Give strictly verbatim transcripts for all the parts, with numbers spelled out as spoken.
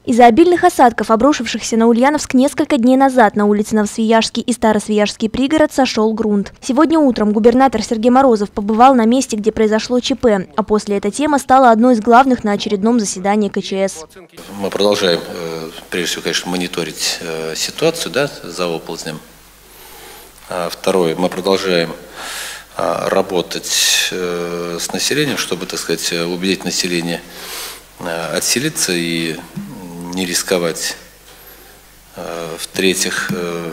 Из-за обильных осадков, обрушившихся на Ульяновск несколько дней назад, на улице Новосвияжский и Старосвияжский пригород сошел грунт. Сегодня утром губернатор Сергей Морозов побывал на месте, где произошло ЧП, а после эта тема стала одной из главных на очередном заседании ка че эс. Мы продолжаем, прежде всего, конечно, мониторить ситуацию, да, за оползнем. Второе, мы продолжаем работать с населением, чтобы, так сказать, убедить население отселиться и не рисковать. В-третьих,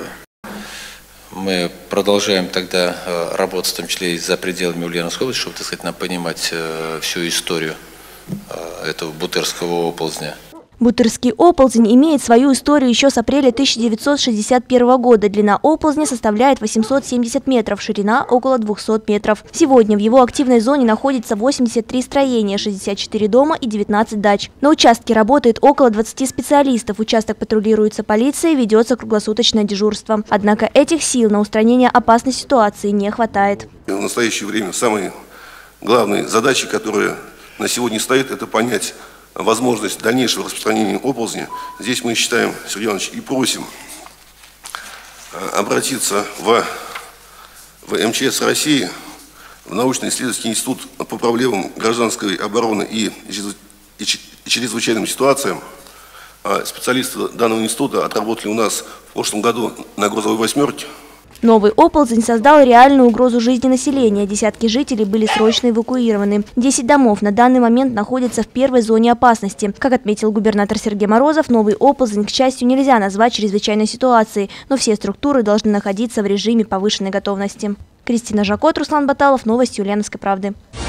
мы продолжаем тогда работать, в том числе и за пределами Ульяновской области, чтобы, так сказать, нам понимать всю историю этого Бутырского оползня. Бутырский оползень имеет свою историю еще с апреля тысяча девятьсот шестьдесят первого года. Длина оползня составляет восемьсот семьдесят метров, ширина около двухсот метров. Сегодня в его активной зоне находится восемьдесят три строения, шестьдесят четыре дома и девятнадцать дач. На участке работает около двадцати специалистов. Участок патрулируется полицией, ведется круглосуточное дежурство. Однако этих сил на устранение опасной ситуации не хватает. В настоящее время самые главные задачи, которые на сегодня стоят, это понять возможность дальнейшего распространения оползня. Здесь мы считаем, Сергей Иванович, и просим обратиться в, в эм че эс России, в научно-исследовательский институт по проблемам гражданской обороны и, и чрезвычайным ситуациям. Специалисты данного института отработали у нас в прошлом году на грузовой восьмерке. Новый оползень создал реальную угрозу жизни населения. Десятки жителей были срочно эвакуированы. Десять домов на данный момент находятся в первой зоне опасности. Как отметил губернатор Сергей Морозов, новый оползень, к счастью, нельзя назвать чрезвычайной ситуацией, но все структуры должны находиться в режиме повышенной готовности. Кристина Жакот, Руслан Баталов, новости Ульяновской правды.